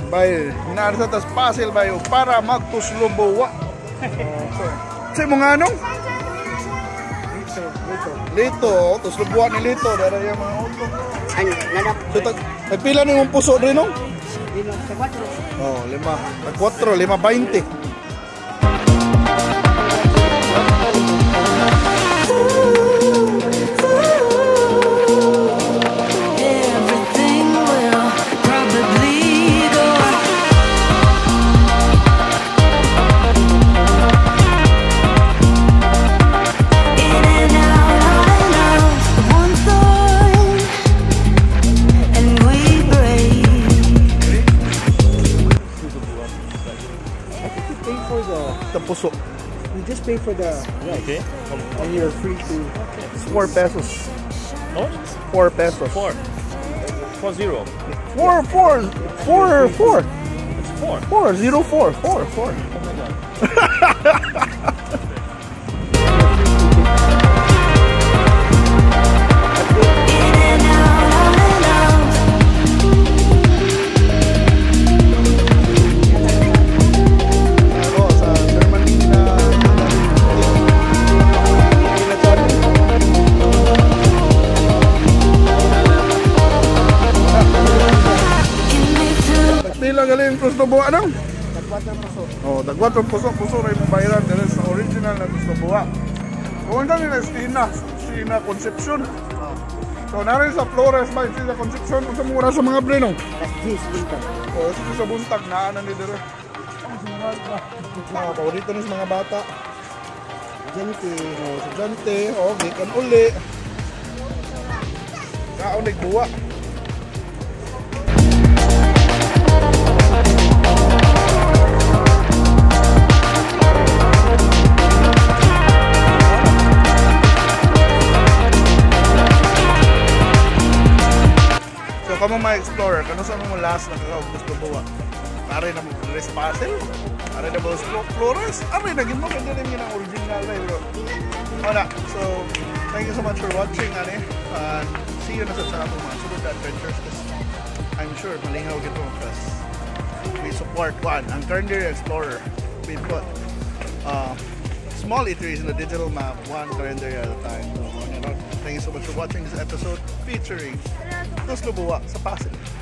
Bay, hinaari sa tas Pasil bay para Tuslob Buwa. Sa mo nga anong? Lito, Tuslob Buwa ni Lito, dara yung mga auto. So, nagpila na yung puso rin nung? Oh, 5. Nag-4, 5.20. Puso. You just pay for the rice. Okay. And you're free to. It's 4 pesos. No? 4 pesos. 4. 4-0. 4. It's 4. 4. 0 4. 4. 4. Oh my god. Galing Tuslob Buwa nang? Tag-4 puso. Oh, tag-4 puso rin yung bayaran dahil sa original na Tuslob Buwa. Kung kami na Stina Concepcion. So narin sa Flores ba Stina Concepcion kung sa mura sa mga brenong? Yes, buntag. Oh, sa buntag naanan ni dire. Paborito ni sa mga bata. Jante. Oh, sa Jante, oh, gikan uli. Kaon nagbuwa. Kamo mga explorer, kano sa mga last na Tuslob Buwa? Aray na mo sa Pasil? Aray na mo sa Flores? Aray na gino, ganda rin yun ang original na bro. Wala, so thank you so much for watching, and see you na sa channel mga sunod na adventures kasi I'm sure malingaw gito because we support ang Currently Explorer. We put small eateries in the digital map, one calendar at a time. So, thank you so much for watching this episode featuring Tuslob Buwa sa Pasil.